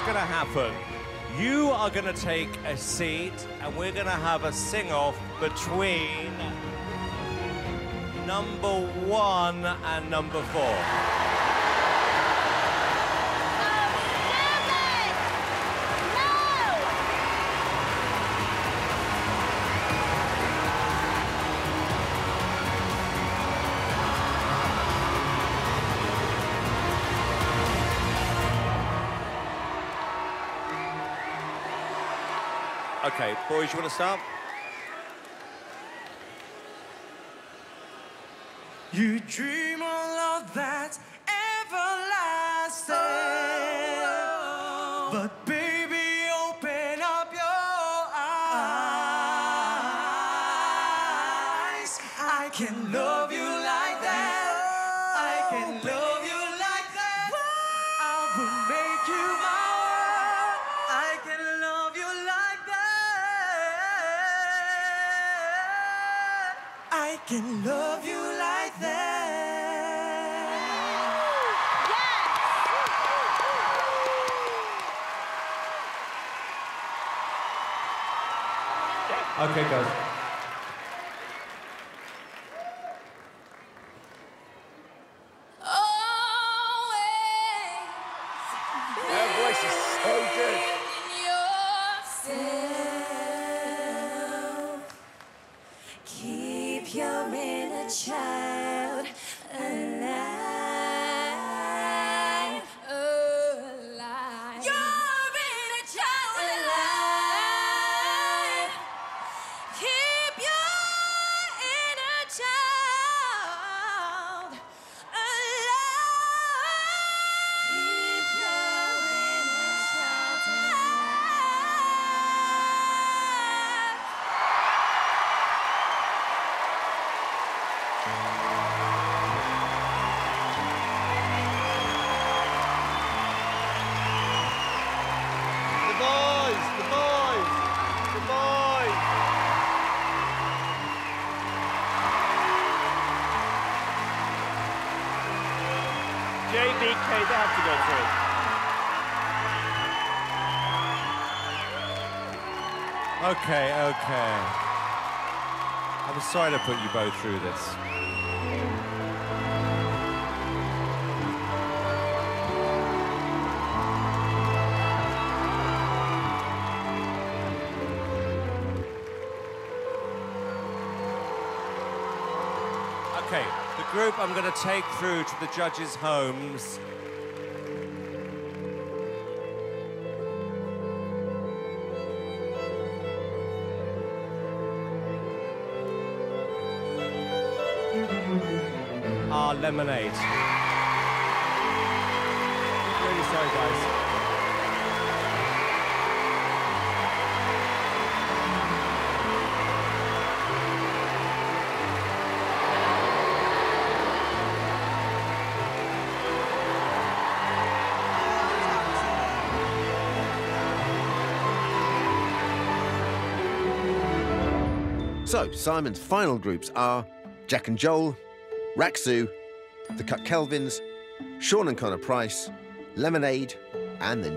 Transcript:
going to happen. You are going to take a seat, and we're going to have a sing-off between number 1 and number 4. Okay, boys, you want to start? You dream a love that's everlasting, but baby, open up your eyes. I can love you like that. I can love you like that. I will make you my world. I can love you like that. I can love you like that. Okay, guys. Her voice is so good. Keep your inner child alive, alive. Your inner child alive. Keep your inner child alive. Keep your inner child alive. The boys, the boys, the boys. JBK, they have to go through. Okay, okay. I'm sorry to put you both through this. Okay, the group I'm going to take through to the judges' homes. Are Lemonade. Really sorry, guys. So, Simon's final groups are Jack and Joel, Raksu, the Cut Kelvins, Sean and Connor Price, Lemonade, and the